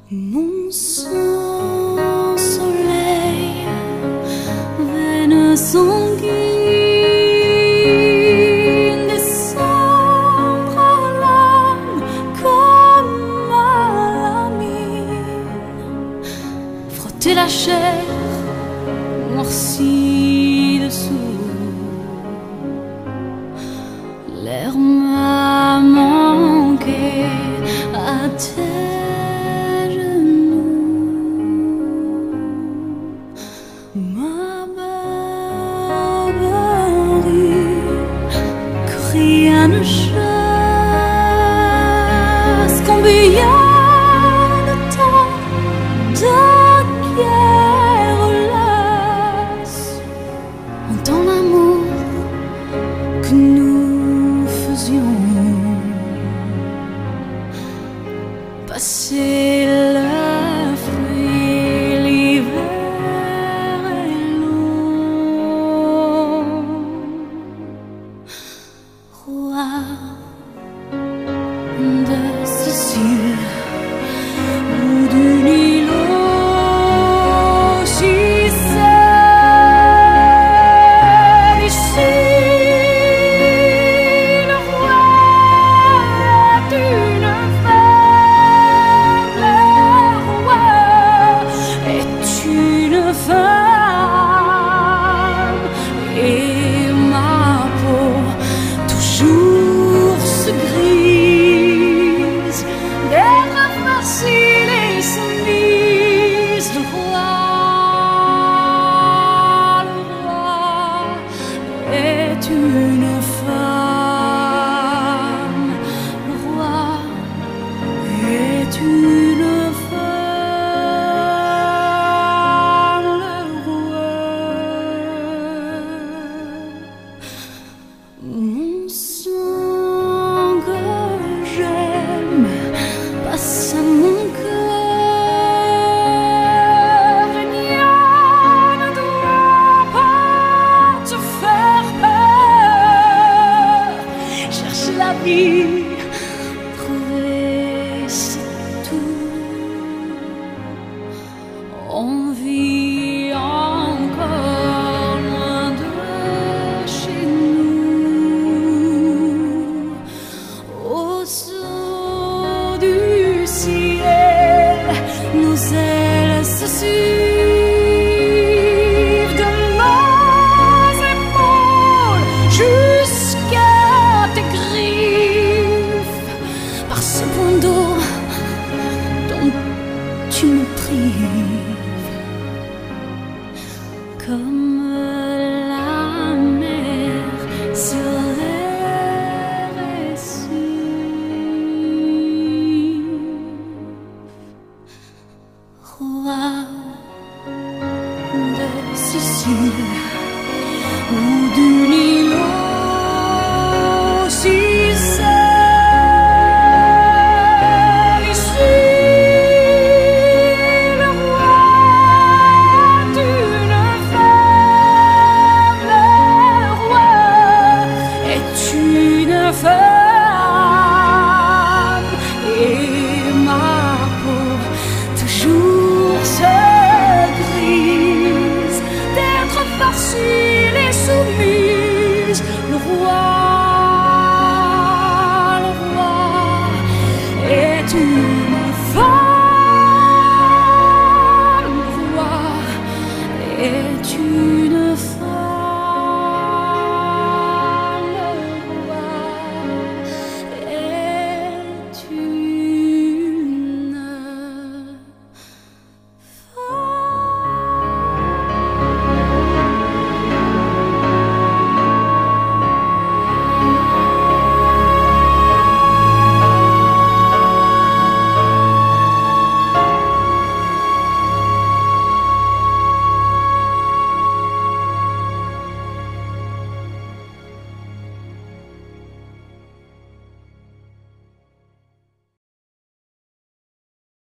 Mon sang soleil, veine sanguine, descendre à l'âme comme à la mine, frotter la chair noircie dessous. L'air m'a manqué à tes genoux. Ma barbarie, que rien ne chasse. Combien de temps de guerre lasse en temps d'amour que nous faisions. Passer le fruit, l'hiver est long. Roi de Sicile ou du Nilo, si c'est ici le roi d'une femme, le roi est une femme, et ma peau toujours se grise d'être facile et soumise. Le roi est une femme, le roi est une femme, le roi. Mon sang que j'aime passe à mon cœur, rien ne doit pas te faire peur. Cherche la vie, trouver c'est tout. On vit encore loin de chez nous. Au-dessous du ciel, nos ailes se suivent de nos épaules jusqu'à tes griffes. Par ce point d'eau dont tu me prives, comme la mer sur les récifs. Roi de Sicile.